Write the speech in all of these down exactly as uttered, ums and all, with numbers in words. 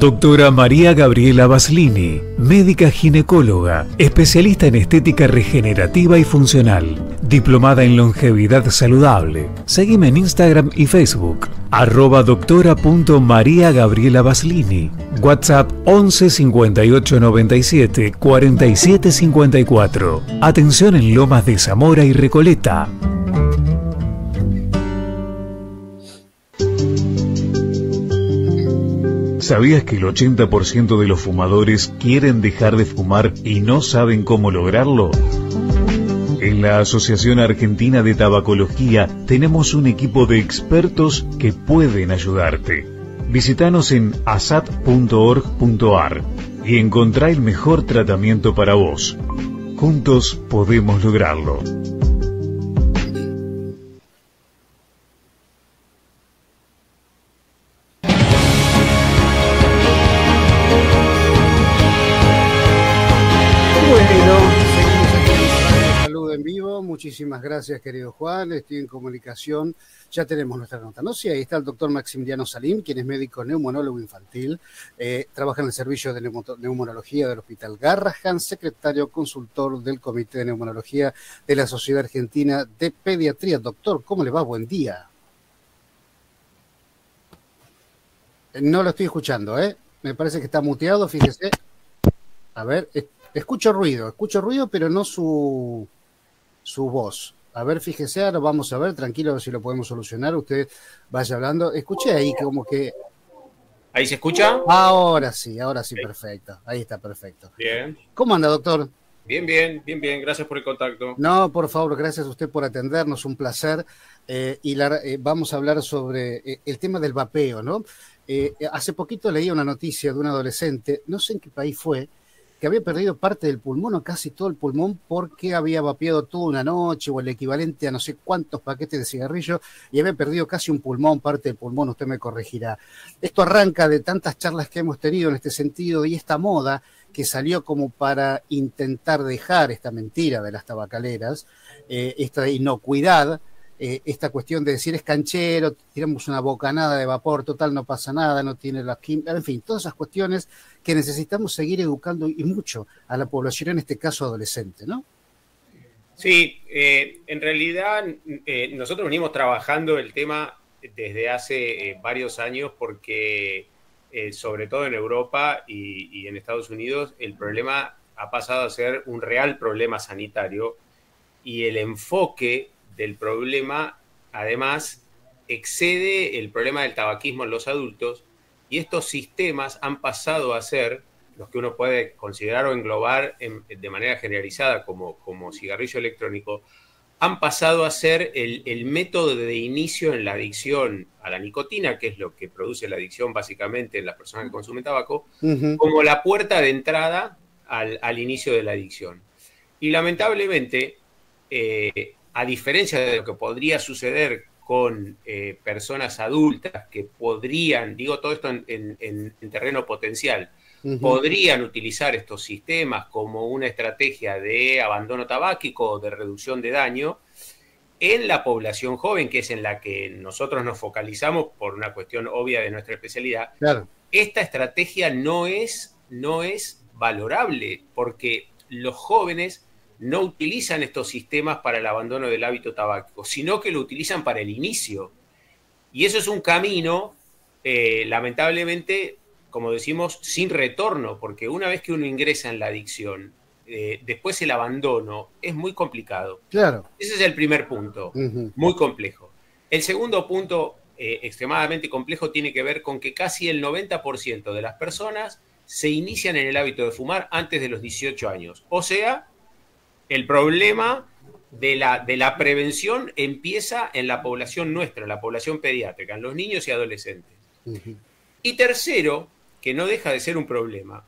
Doctora María Gabriela Baslini, médica ginecóloga, especialista en estética regenerativa y funcional, diplomada en longevidad saludable. Seguime en Instagram y Facebook, arroba doctora punto María Gabriela Baslini. WhatsApp once cincuenta y ocho noventa y siete cuarenta y siete cincuenta y cuatro. Atención en Lomas de Zamora y Recoleta. ¿Sabías que el ochenta por ciento de los fumadores quieren dejar de fumar y no saben cómo lograrlo? En la Asociación Argentina de Tabacología tenemos un equipo de expertos que pueden ayudarte. Visítanos en asat punto org punto ar y encontrá el mejor tratamiento para vos. Juntos podemos lograrlo. Muchísimas gracias, querido Juan. Estoy en comunicación. Ya tenemos nuestra nota, ¿no? Sí, ahí está el doctor Maximiliano Salim, quien es médico neumonólogo infantil. Eh, trabaja en el servicio de neumonología del Hospital Garrahan, secretario consultor del Comité de Neumonología de la Sociedad Argentina de Pediatría. Doctor, ¿cómo le va? Buen día. No lo estoy escuchando, ¿eh? Me parece que está muteado, fíjese. A ver, escucho ruido, escucho ruido, pero no su... su voz. A ver, fíjese, ahora vamos a ver, tranquilo, a ver si lo podemos solucionar. Usted vaya hablando. Escuché ahí como que... ¿Ahí se escucha? Ahora sí, ahora sí, perfecto. Ahí está, perfecto. Bien. ¿Cómo anda, doctor? Bien, bien, bien, bien. Gracias por el contacto. No, por favor, gracias a usted por atendernos, un placer. Eh, y la, eh, vamos a hablar sobre eh, el tema del vapeo, ¿no? Eh, hace poquito leí una noticia de un adolescente, no sé en qué país fue, que había perdido parte del pulmón o casi todo el pulmón porque había vapeado toda una noche o el equivalente a no sé cuántos paquetes de cigarrillo y había perdido casi un pulmón, parte del pulmón, usted me corregirá. Esto arranca de tantas charlas que hemos tenido en este sentido y esta moda que salió como para intentar dejar esta mentira de las tabacaleras, eh, esta inocuidad, eh, esta cuestión de decir es canchero, tiramos una bocanada de vapor, total no pasa nada, no tiene la química, en fin, todas esas cuestiones que necesitamos seguir educando y mucho a la población, en este caso adolescente, ¿no? Sí, eh, en realidad eh, nosotros venimos trabajando el tema desde hace eh, varios años porque eh, sobre todo en Europa y, y en Estados Unidos el problema ha pasado a ser un real problema sanitario y el enfoque del problema además excede el problema del tabaquismo en los adultos. Y estos sistemas han pasado a ser los que uno puede considerar o englobar en, de manera generalizada como, como cigarrillo electrónico, han pasado a ser el, el método de inicio en la adicción a la nicotina, que es lo que produce la adicción básicamente en las personas que consumen tabaco, uh-huh. como la puerta de entrada al, al inicio de la adicción. Y lamentablemente, eh, a diferencia de lo que podría suceder con eh, personas adultas que podrían, digo todo esto en, en, en terreno potencial, uh-huh. podrían utilizar estos sistemas como una estrategia de abandono tabáquico o de reducción de daño, en la población joven, que es en la que nosotros nos focalizamos por una cuestión obvia de nuestra especialidad, claro. esta estrategia no es, no es valorable, porque los jóvenes no utilizan estos sistemas para el abandono del hábito tabáquico, sino que lo utilizan para el inicio. Y eso es un camino, eh, lamentablemente, como decimos, sin retorno, porque una vez que uno ingresa en la adicción, eh, después el abandono es muy complicado. Claro. Ese es el primer punto, uh-huh. muy complejo. El segundo punto, eh, extremadamente complejo, tiene que ver con que casi el noventa por ciento de las personas se inician en el hábito de fumar antes de los dieciocho años. O sea, el problema de la, de la prevención empieza en la población nuestra, en la población pediátrica, en los niños y adolescentes. Uh-huh. Y tercero, que no deja de ser un problema,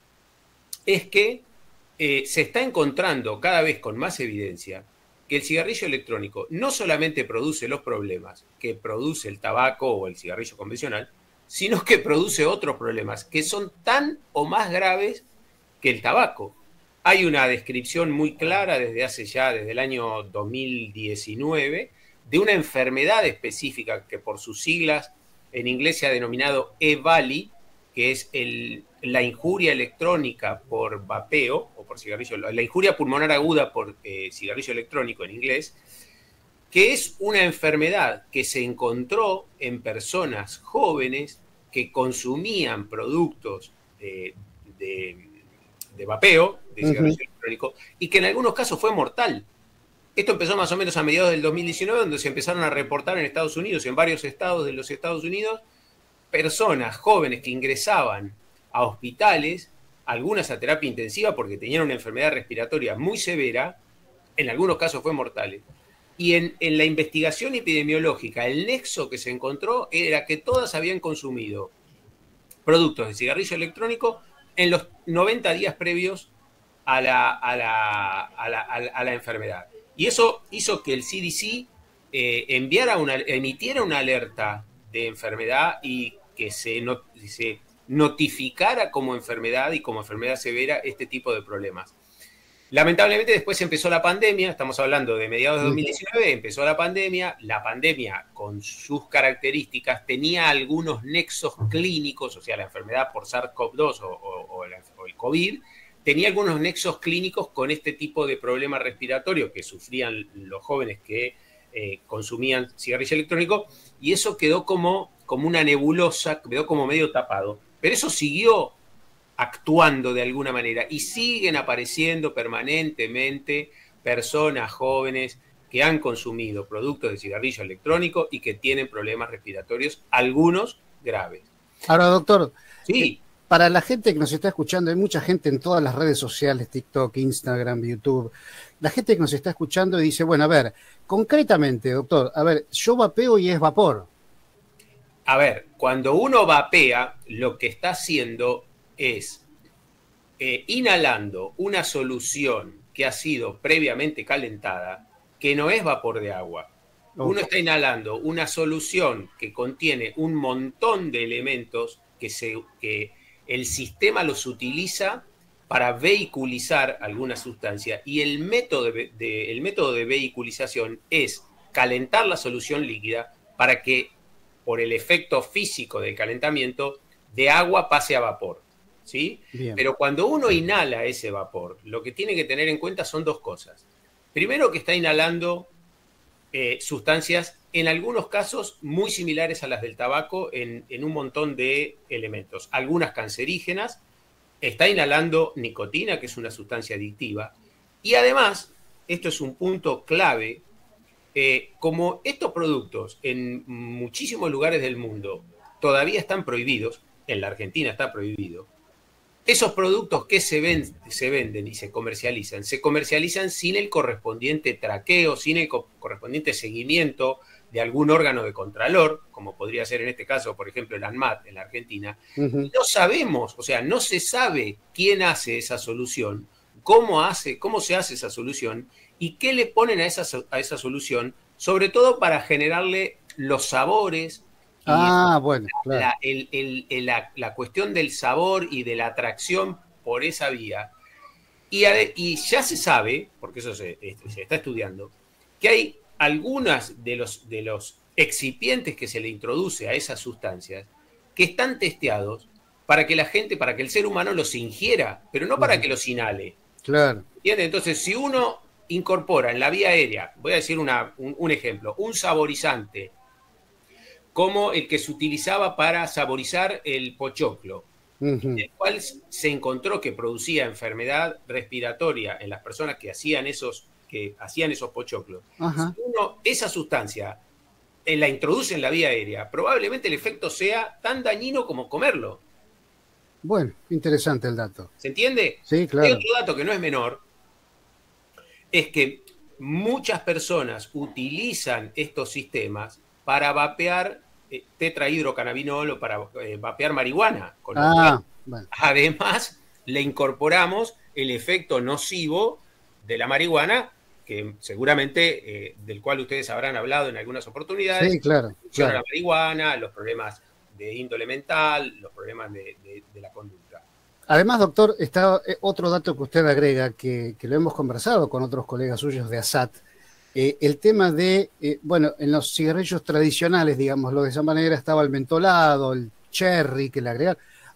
es que eh, se está encontrando cada vez con más evidencia que el cigarrillo electrónico no solamente produce los problemas que produce el tabaco o el cigarrillo convencional, sino que produce otros problemas que son tan o más graves que el tabaco. Hay una descripción muy clara desde hace ya, desde el año dos mil diecinueve, de una enfermedad específica que por sus siglas en inglés se ha denominado E-Valley, que es el, la injuria electrónica por vapeo, o por cigarrillo, la injuria pulmonar aguda por eh, cigarrillo electrónico en inglés, que es una enfermedad que se encontró en personas jóvenes que consumían productos de, de, de vapeo, de cigarrillo uh-huh. electrónico, y que en algunos casos fue mortal. Esto empezó más o menos a mediados del dos mil diecinueve, donde se empezaron a reportar en Estados Unidos, en varios estados de los Estados Unidos, personas jóvenes que ingresaban a hospitales, algunas a terapia intensiva porque tenían una enfermedad respiratoria muy severa, en algunos casos fue mortal. Y en, en la investigación epidemiológica, el nexo que se encontró era que todas habían consumido productos de cigarrillo electrónico en los noventa días previos a la, a la, a la, a la, a la enfermedad. Y eso hizo que el C D C eh, enviara una, emitiera una alerta de enfermedad y que se, not, se notificara como enfermedad y como enfermedad severa este tipo de problemas. Lamentablemente después empezó la pandemia, estamos hablando de mediados de dos mil diecinueve, empezó la pandemia, la pandemia con sus características tenía algunos nexos clínicos, o sea, la enfermedad por SARS-CoV dos o, o, o, la, o el COVID, tenía algunos nexos clínicos con este tipo de problemas respiratorios que sufrían los jóvenes que eh, consumían cigarrillo electrónico, y eso quedó como, como una nebulosa, quedó como medio tapado. Pero eso siguió actuando de alguna manera y siguen apareciendo permanentemente personas jóvenes que han consumido productos de cigarrillo electrónico y que tienen problemas respiratorios, algunos graves. Ahora, doctor, sí. Para la gente que nos está escuchando, hay mucha gente en todas las redes sociales, TikTok, Instagram, YouTube, la gente que nos está escuchando y dice, bueno, a ver, concretamente, doctor, a ver, yo vapeo y es vapor. A ver, cuando uno vapea, lo que está haciendo es eh, inhalando una solución que ha sido previamente calentada, que no es vapor de agua. Okay. Uno está inhalando una solución que contiene un montón de elementos que se... Que, el sistema los utiliza para vehiculizar alguna sustancia y el método de, de, el método de vehiculización es calentar la solución líquida para que, por el efecto físico del calentamiento, de agua pase a vapor, ¿sí? Bien. Pero cuando uno inhala ese vapor, lo que tiene que tener en cuenta son dos cosas. Primero, que está inhalando eh, sustancias en algunos casos muy similares a las del tabaco en, en un montón de elementos. Algunas cancerígenas, está inhalando nicotina, que es una sustancia adictiva, y además, esto es un punto clave, eh, como estos productos en muchísimos lugares del mundo todavía están prohibidos, en la Argentina está prohibido, esos productos que se, ven, se venden y se comercializan, se comercializan sin el correspondiente traqueo, sin el co- correspondiente seguimiento de algún órgano de contralor, como podría ser en este caso, por ejemplo, el ANMAT en la Argentina. Uh-huh. No sabemos, o sea, no se sabe quién hace esa solución, cómo, hace, cómo se hace esa solución y qué le ponen a esa, a esa solución, sobre todo para generarle los sabores. Ah, bueno, claro. La, el, el, el, la, la cuestión del sabor y de la atracción por esa vía. Y, y ya se sabe, porque eso se, se está estudiando, que hay algunas de los, de los excipientes que se le introduce a esas sustancias que están testeados para que la gente, para que el ser humano los ingiera, pero no para que los inhale. Claro. ¿Entiendes? Entonces, si uno incorpora en la vía aérea, voy a decir una, un, un ejemplo, un saborizante, como el que se utilizaba para saborizar el pochoclo, uh-huh. el cual se encontró que producía enfermedad respiratoria en las personas que hacían esos, que hacían esos pochoclos. Uh-huh. Si uno esa sustancia eh, la introduce en la vía aérea, probablemente el efecto sea tan dañino como comerlo. Bueno, interesante el dato. ¿Se entiende? Sí, claro. Y otro dato que no es menor es que muchas personas utilizan estos sistemas para vapear eh, tetrahidrocannabinol o para eh, vapear marihuana. Con ah, bueno. Además, le incorporamos el efecto nocivo de la marihuana, que seguramente eh, del cual ustedes habrán hablado en algunas oportunidades. Sí, claro. claro. La marihuana, los problemas de índole mental, los problemas de, de, de la conducta. Además, doctor, está otro dato que usted agrega, que, que lo hemos conversado con otros colegas suyos de ASAT, eh, el tema de, eh, bueno, en los cigarrillos tradicionales, digámoslo de esa manera, estaba el mentolado, el cherry que le agregan.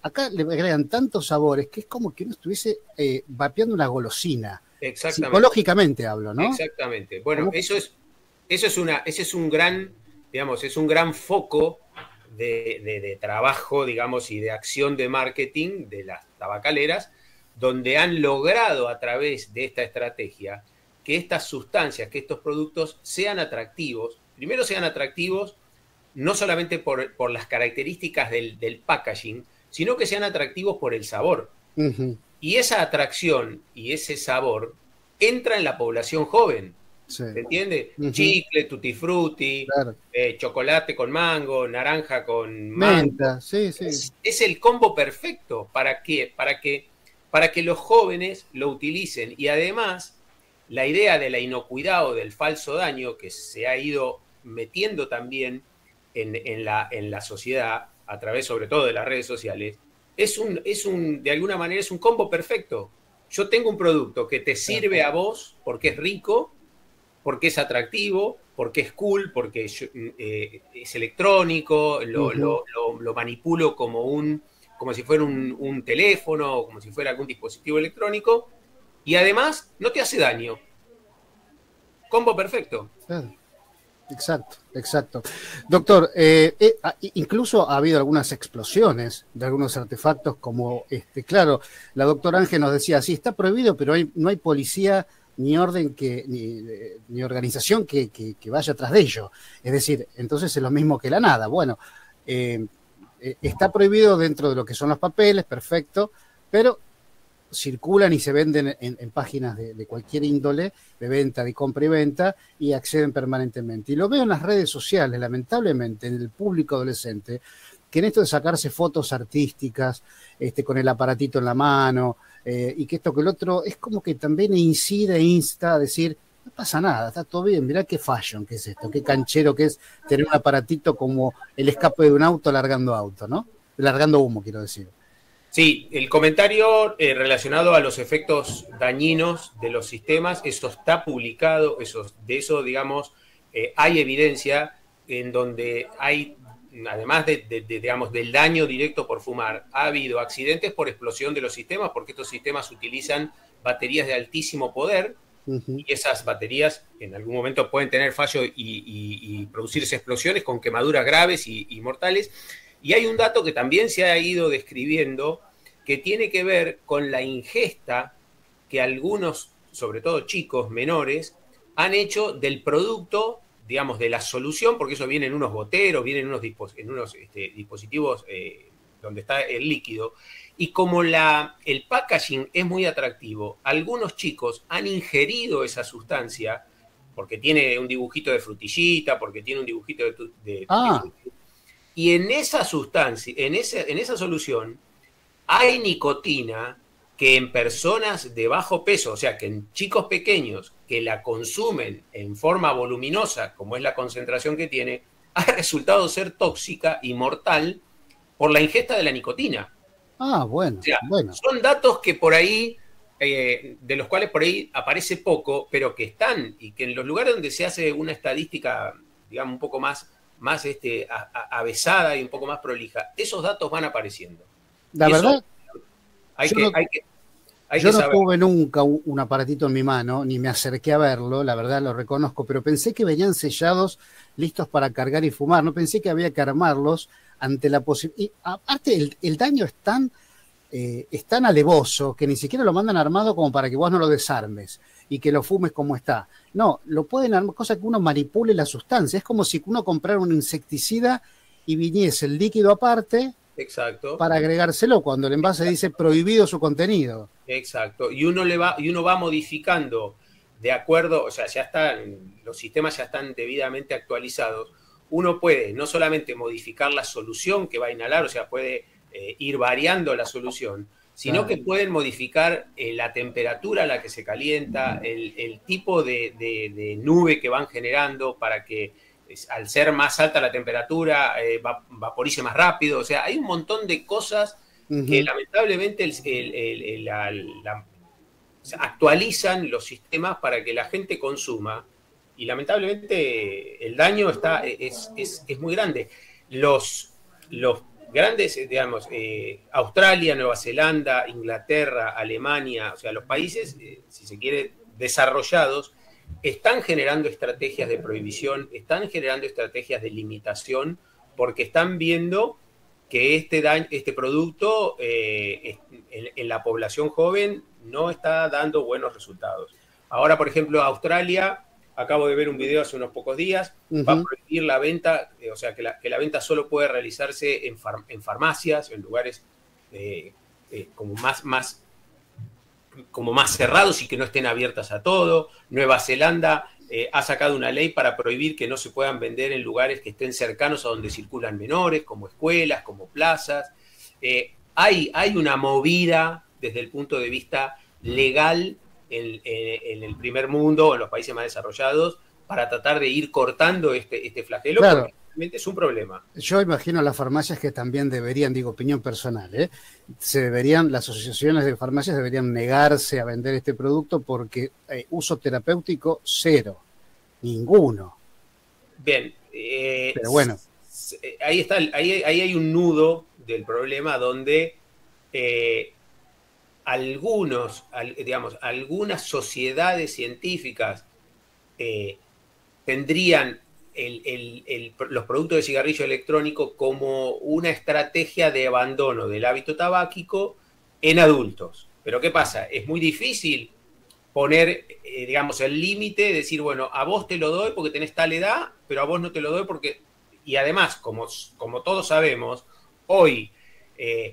acá le agregan tantos sabores que es como que uno estuviese eh, vapeando una golosina. Exactamente. Psicológicamente hablo, ¿no? Exactamente. Bueno, ¿Cómo? eso es, eso es una, ese es un gran, digamos, es un gran foco de, de, de trabajo, digamos, y de acción de marketing de las tabacaleras, donde han logrado a través de esta estrategia que estas sustancias, que estos productos sean atractivos, primero sean atractivos no solamente por, por las características del, del packaging, sino que sean atractivos por el sabor. Uh-huh. Y esa atracción y ese sabor entra en la población joven. Sí. ¿Se entiende? Uh-huh. Chicle, tutti frutti, claro. eh, chocolate con mango, naranja con mango. Menta, sí, sí. Es, es el combo perfecto. ¿Para qué? Para que, para que los jóvenes lo utilicen. Y además, la idea de la inocuidad o del falso daño que se ha ido metiendo también en, en, la, en la sociedad, a través sobre todo de las redes sociales, es un, es un, de alguna manera es un combo perfecto. Yo tengo un producto que te sirve a vos porque es rico, porque es atractivo, porque es cool, porque es, eh, es electrónico, lo, uh-huh. lo, lo, lo manipulo como, un, como si fuera un, un teléfono, como si fuera algún dispositivo electrónico, y además no te hace daño. Combo perfecto. Claro. Exacto, exacto. Doctor, eh, eh, incluso ha habido algunas explosiones de algunos artefactos como, este, claro, la doctora Ángel nos decía, sí, está prohibido, pero hay, no hay policía ni orden que, ni, ni organización que, que, que vaya atrás de ello. Es decir, entonces es lo mismo que la nada. Bueno, eh, eh, está prohibido dentro de lo que son los papeles, perfecto, pero circulan y se venden en, en páginas de, de cualquier índole, de venta, de compra y venta, y acceden permanentemente. Y lo veo en las redes sociales, lamentablemente, en el público adolescente, que en esto de sacarse fotos artísticas, este, con el aparatito en la mano, eh, y que esto que el otro, es como que también incide e insta a decir, no pasa nada, está todo bien, mirá qué fashion que es esto, qué canchero que es tener un aparatito como el escape de un auto largando auto, ¿no? Largando humo, quiero decir. Sí, el comentario eh, relacionado a los efectos dañinos de los sistemas, eso está publicado, eso, de eso, digamos, eh, hay evidencia en donde hay, además de, de, de, digamos, del daño directo por fumar, ha habido accidentes por explosión de los sistemas, porque estos sistemas utilizan baterías de altísimo poder, uh-huh. y esas baterías en algún momento pueden tener fallo y, y, y producirse explosiones con quemaduras graves y, y mortales. Y hay un dato que también se ha ido describiendo que tiene que ver con la ingesta que algunos, sobre todo chicos menores, han hecho del producto, digamos, de la solución, porque eso viene en unos goteros, viene en unos, dispos- en unos este, dispositivos eh, donde está el líquido. Y como la, el packaging es muy atractivo, algunos chicos han ingerido esa sustancia porque tiene un dibujito de frutillita, porque tiene un dibujito de... de ah. Y en esa sustancia, en, ese, en esa solución, hay nicotina que en personas de bajo peso, o sea, que en chicos pequeños que la consumen en forma voluminosa, como es la concentración que tiene, ha resultado ser tóxica y mortal por la ingesta de la nicotina. Ah, bueno. O sea, bueno. Son datos que por ahí, eh, de los cuales por ahí aparece poco, pero que están, y que en los lugares donde se hace una estadística, digamos, un poco más... más este, a, a, avesada y un poco más prolija, esos datos van apareciendo. La verdad, hay que, no, hay que, hay yo que no saber. tuve nunca un, un aparatito en mi mano, ni me acerqué a verlo, la verdad lo reconozco, pero pensé que venían sellados, listos para cargar y fumar, no pensé que había que armarlos ante la posibilidad. Y aparte, el, el daño es tan, eh, es tan alevoso que ni siquiera lo mandan armado como para que vos no lo desarmes y que lo fumes como está. No, lo pueden armar, cosa que uno manipule la sustancia. Es como si uno comprara un insecticida y viniese el líquido aparte. Exacto. Para agregárselo cuando el envase Exacto. dice prohibido su contenido. Exacto. Y uno le va, y uno va modificando de acuerdo, o sea, ya están, los sistemas ya están debidamente actualizados. Uno puede no solamente modificar la solución que va a inhalar, o sea, puede eh, ir variando la solución, sino claro. que pueden modificar eh, la temperatura a la que se calienta, el, el tipo de, de, de nube que van generando para que es, al ser más alta la temperatura eh, va, vaporice más rápido. O sea, hay un montón de cosas uh-huh. que lamentablemente el, el, el, el, la, la, actualizan los sistemas para que la gente consuma y lamentablemente el daño está, es, es, es muy grande. Los, los grandes, digamos, eh, Australia, Nueva Zelanda, Inglaterra, Alemania, o sea, los países, eh, si se quiere, desarrollados, están generando estrategias de prohibición, están generando estrategias de limitación, porque están viendo que este, daño, este producto eh, en, en la población joven no está dando buenos resultados. Ahora, por ejemplo, Australia, acabo de ver un video hace unos pocos días, uh-huh. va a prohibir la venta, eh, o sea, que la, que la venta solo puede realizarse en, far, en farmacias, en lugares eh, eh, como más, más, como más cerrados y que no estén abiertas a todo. Nueva Zelanda eh, ha sacado una ley para prohibir que no se puedan vender en lugares que estén cercanos a donde circulan menores, como escuelas, como plazas. Eh, hay, hay una movida desde el punto de vista legal en, en, en el primer mundo, en los países más desarrollados, para tratar de ir cortando este, este flagelo, claro. porque realmente es un problema. Yo imagino las farmacias que también deberían, digo, opinión personal, ¿eh? se deberían, las asociaciones de farmacias deberían negarse a vender este producto porque eh, uso terapéutico cero, ninguno. Bien, eh, pero bueno. Ahí está, ahí, ahí hay un nudo del problema donde eh, algunos, digamos, algunas sociedades científicas eh, tendrían el, el, el, los productos de cigarrillo electrónico como una estrategia de abandono del hábito tabáquico en adultos. Pero ¿qué pasa? Es muy difícil poner, eh, digamos, el límite, decir, bueno, a vos te lo doy porque tenés tal edad, pero a vos no te lo doy porque... Y además, como, como todos sabemos, hoy eh,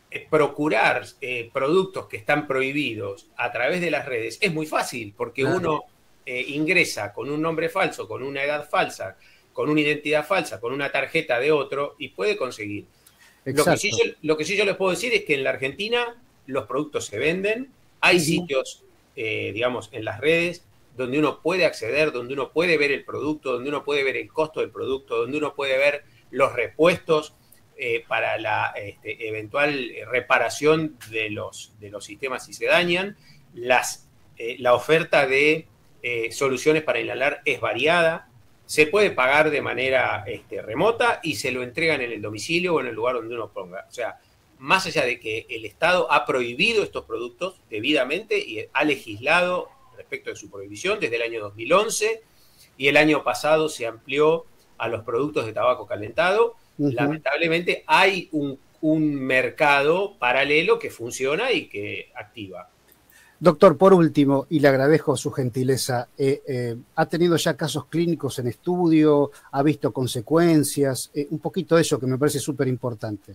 procurar eh, productos que están prohibidos a través de las redes es muy fácil, porque claro. uno eh, ingresa con un nombre falso, con una edad falsa, con una identidad falsa, con una tarjeta de otro y puede conseguir. Lo que, sí yo, lo que sí yo les puedo decir es que en la Argentina los productos se venden, hay uh-huh. sitios, eh, digamos, en las redes donde uno puede acceder, donde uno puede ver el producto, donde uno puede ver el costo del producto, donde uno puede ver los repuestos eh, para la este, eventual reparación de los, de los sistemas si se dañan. Las, eh, la oferta de eh, soluciones para inhalar es variada, se puede pagar de manera este, remota y se lo entregan en el domicilio o en el lugar donde uno ponga. O sea, más allá de que el Estado ha prohibido estos productos debidamente y ha legislado respecto de su prohibición desde el año dos mil once, y el año pasado se amplió a los productos de tabaco calentado. Uh-huh. Lamentablemente hay un, un mercado paralelo que funciona y que activa. Doctor, por último, y le agradezco su gentileza, eh, eh, ¿ha tenido ya casos clínicos en estudio? ¿Ha visto consecuencias? Eh, un poquito de eso que me parece súper importante.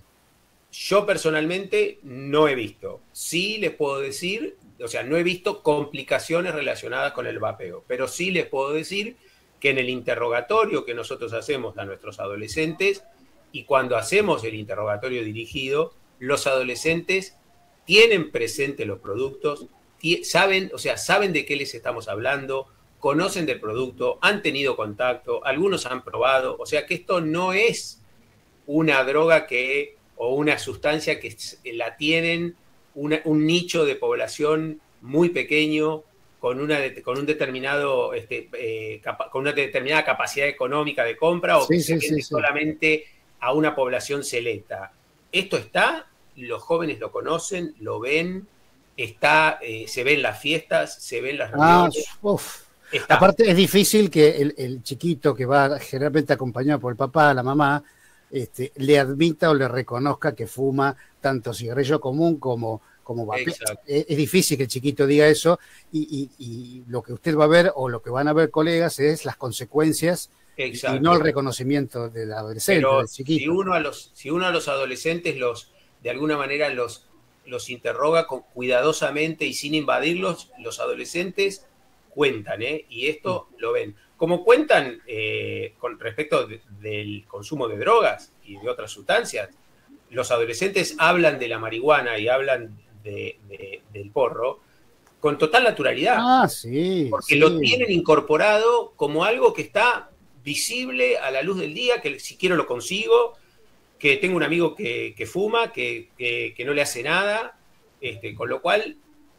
Yo personalmente no he visto. Sí les puedo decir... O sea, no he visto complicaciones relacionadas con el vapeo, pero sí les puedo decir que en el interrogatorio que nosotros hacemos a nuestros adolescentes y cuando hacemos el interrogatorio dirigido, los adolescentes tienen presente los productos, saben, o sea, saben de qué les estamos hablando, conocen del producto, han tenido contacto, algunos han probado, o sea que esto no es una droga que o una sustancia que la tienen Una, un nicho de población muy pequeño con una con un determinado este, eh, capa, con una determinada capacidad económica de compra o sí, que sí, se vende sí, solamente sí. a una población selecta. Esto está, los jóvenes lo conocen, lo ven, está, eh, se ven las fiestas, se ven las reuniones. Ah, uf. Aparte es difícil que el, el chiquito que va generalmente acompañado por el papá, la mamá, Este, le admita o le reconozca que fuma tanto cigarrillo común como, como vapeo. Es, es difícil que el chiquito diga eso y, y, y lo que usted va a ver o lo que van a ver colegas es las consecuencias Exacto. y no el reconocimiento del adolescente, Pero del chiquito. Si uno, a los, si uno a los adolescentes los, de alguna manera los, los interroga con, cuidadosamente y sin invadirlos, los adolescentes cuentan, ¿eh? Y esto mm. lo ven. Como cuentan eh, con respecto de, del consumo de drogas y de otras sustancias, los adolescentes hablan de la marihuana y hablan de, de, del porro con total naturalidad. Ah, sí. Porque sí. lo tienen incorporado como algo que está visible a la luz del día, que si quiero lo consigo, que tengo un amigo que, que fuma, que, que, que no le hace nada, este, con lo cual...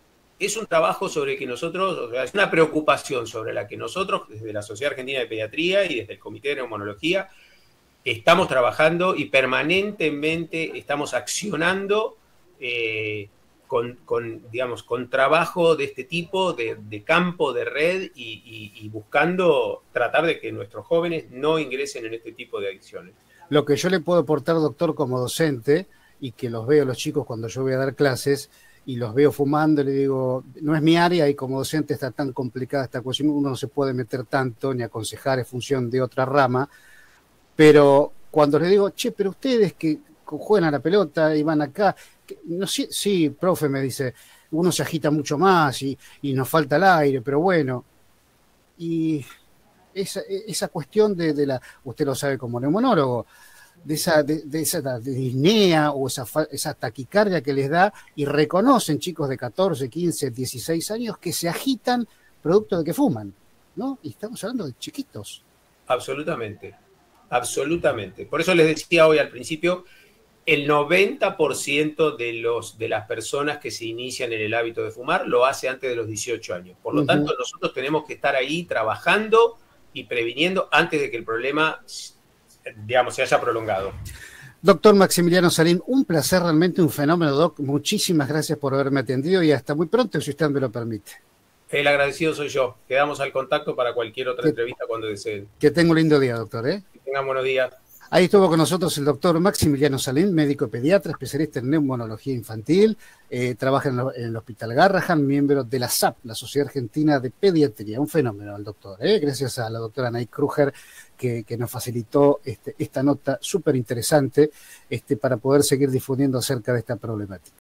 Es un trabajo sobre el que nosotros, o sea, es una preocupación sobre la que nosotros, desde la Sociedad Argentina de Pediatría y desde el Comité de Neumonología, estamos trabajando y permanentemente estamos accionando eh, con, con, digamos, con trabajo de este tipo, de, de campo, de red, y, y, y buscando tratar de que nuestros jóvenes no ingresen en este tipo de adicciones. Lo que yo le puedo aportar, doctor, como docente, y que los veo los chicos cuando yo voy a dar clases, y los veo fumando, le digo, no es mi área, y como docente está tan complicada esta cuestión, uno no se puede meter tanto, ni aconsejar en función de otra rama, pero cuando les digo, che, pero ustedes que juegan a la pelota y van acá, no sé, sí, profe, me dice, uno se agita mucho más y, y nos falta el aire, pero bueno, y esa, esa cuestión de, de la, usted lo sabe como neumonólogo, de esa, de, de esa disnea o esa, esa taquicardia que les da, y reconocen chicos de catorce, quince, dieciséis años que se agitan producto de que fuman, ¿no? Y estamos hablando de chiquitos. Absolutamente, absolutamente. Por eso les decía hoy al principio, el noventa por ciento de, los, de las personas que se inician en el hábito de fumar lo hace antes de los dieciocho años. Por lo uh-huh. tanto, nosotros tenemos que estar ahí trabajando y previniendo antes de que el problema, digamos, se haya prolongado. Doctor Maximiliano Salín, un placer, realmente un fenómeno, Doc. Muchísimas gracias por haberme atendido y hasta muy pronto, si usted me lo permite. El agradecido soy yo. Quedamos al contacto para cualquier otra que, entrevista cuando deseen. Que tenga un lindo día, doctor. ¿eh? Que tengan buenos días. Ahí estuvo con nosotros el doctor Maximiliano Salín, médico pediatra, especialista en neumonología infantil, eh, trabaja en, lo, en el Hospital Garrahan, miembro de la S A P, la Sociedad Argentina de Pediatría. Un fenómeno el doctor, ¿eh? Gracias a la doctora Nay Kruger que, que nos facilitó este, esta nota súper interesante este, para poder seguir difundiendo acerca de esta problemática.